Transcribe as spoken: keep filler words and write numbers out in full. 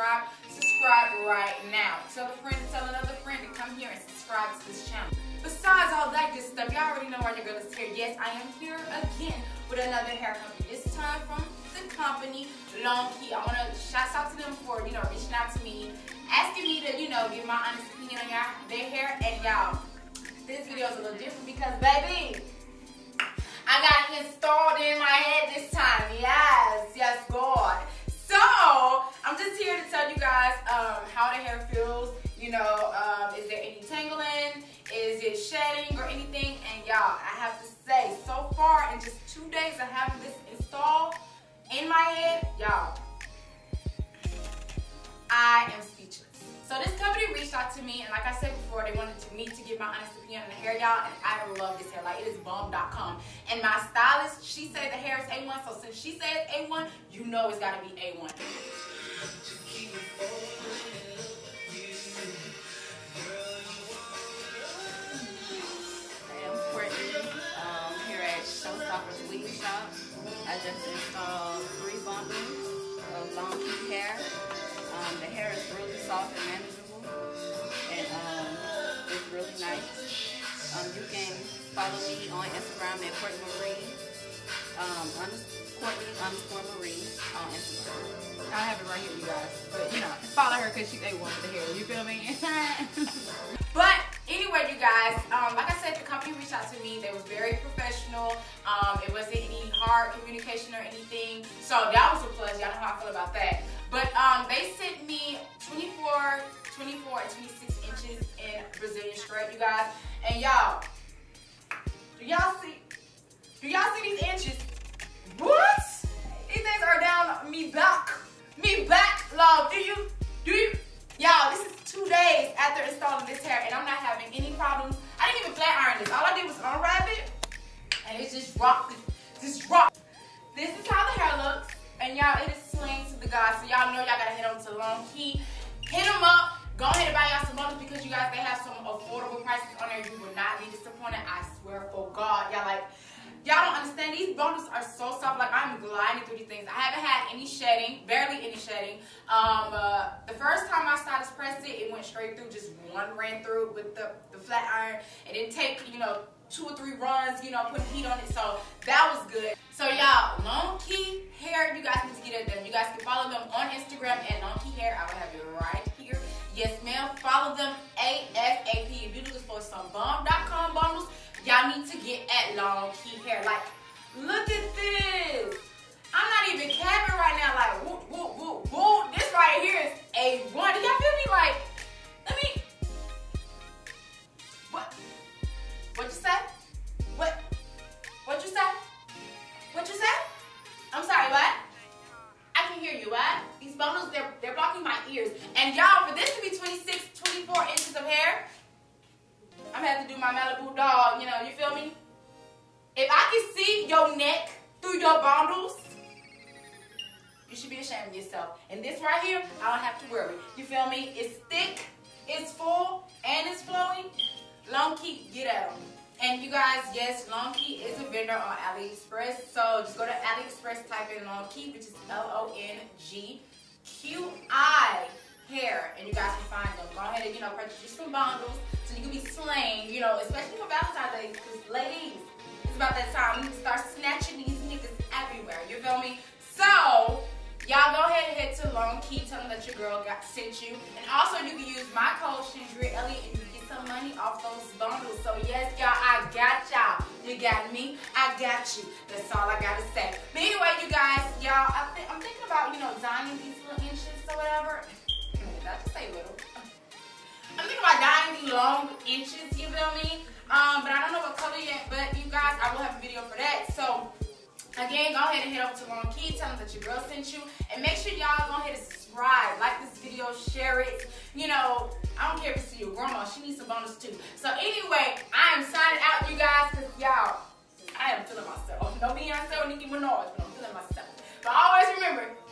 subscribe, subscribe right now. Tell a friend to tell another friend to come here and subscribe to this channel. Besides all that good stuff, y'all already know why your girl is here. Yes, I am here again with another hair company. This time from the company Long Key. I want to shout out to them for, you know, reaching out to me, asking me to, you know, give my honest opinion on y'all, their hair. And y'all, this video is a little different because, baby, I got it installed in my head this time. Yes, yes, God. So, I'm just here to tell you guys um, how the hair feels. You know, um, is there any tangling? Is it shedding or anything? And y'all, I have to say, so far in just two days of having this installed in my head, y'all, I am speechless. So this company reached out to me, and like I said before, they wanted to me to give my honest opinion on the hair, y'all, and I love this hair. Like, it is bomb dot com. And my stylist, she said the hair is A one, so since she said A one, you know it's gotta be A one. Weave Shop. I just installed three bundles of Long Key hair. Um, the hair is really soft and manageable, and um, it's really nice. Um, you can follow me on Instagram at Courtney Marie, um, Courtney underscore Marie on Instagram. I have it right here, you guys. But you know, follow her because she's A one with the hair. You feel me? But anyway, you guys, um, like I said, the company reached out to me. They was very professional. Um, it wasn't any hard communication or anything. So that was a plus. Y'all know how I feel about that. But um, they sent me twenty-four, twenty-four, and twenty-six inches in Brazilian straight, you guys. And y'all, do y'all see? Do y'all see these inches? What? These things are down me back. Me back, love. Do you? Do you? Y'all, this is two days after installing this hair, and I'm not having any problems. I didn't even flat iron this. All I did was unwrap it, and it just dropped. Just dropped. This is how the hair looks, and y'all, it is slaying to the gods. So y'all know y'all gotta head over to Long Key. Hit them up. Go ahead and buy y'all some bundles because you guys, they have some affordable prices on there. You will not be disappointed. I swear for God, y'all like. Y'all don't understand, these bundles are so soft, like I'm gliding through these things. I haven't had any shedding, barely any shedding. Um, uh, the first time I started pressing it, it went straight through, just one ran through with the, the flat iron. It didn't take, you know, two or three runs, you know, putting heat on it, so that was good. So y'all, Long Key Hair, you guys need to get at them. You guys can follow them on Instagram at Long Key Hair. I will have it right here. Yes, ma'am, follow them ASAP. If you're looking for some bomb dot com bundles, y'all need to get at Long Key Hair. Like, look at this. I'm not even capping right now. Like, whoop, whoop, whoop, whoop. This right here is A one. Do y'all feel me? Like, let me. What? What you say? What? What you say? What you say? I'm sorry, what? I can hear you, what? These bundles, they're, they're blocking my ears. And y'all, for this to be twenty-six, twenty-four inches of hair, I'm gonna have to do my Malibu dog, you know, you feel me? If I can see your neck through your bundles, you should be ashamed of yourself. And this right here, I don't have to worry. You feel me? It's thick, it's full, and it's flowing. Long Key, get at them. And you guys, yes, Long Key is a vendor on AliExpress. So just go to AliExpress, type in Long Key, which is L O N G Q I hair, and you guys can find them. Go ahead and, you know, purchase just some bundles so you can be slaying, you know, especially for Valentine's Day, because ladies, it's about that time. We need to start snatching these niggas everywhere, you feel me? So, y'all go ahead and head to Long Key, tell them that your girl got sent you, and also you can use my code Chandria Elliott and you can get some money off those bundles. So yes, y'all, I got y'all. You got me, I got you. That's all I gotta say. But anyway, you guys, y'all, I think I'm thinking about, you know, dyeing these little inches or whatever. Not to say little. I'm thinking about dyeing these long inches, you feel me? Um, but I don't know what color yet, but you guys, I will have a video for that. So, again, go ahead and head over to Long Key, tell them that your girl sent you, and make sure y'all go ahead and subscribe, like this video, share it. You know, I don't care if it's to your grandma, she needs some bonus too. So anyway, I am signing out, you guys, because y'all, I am feeling myself. No Beyonce or Nicki Minaj, but I'm feeling myself. But always remember,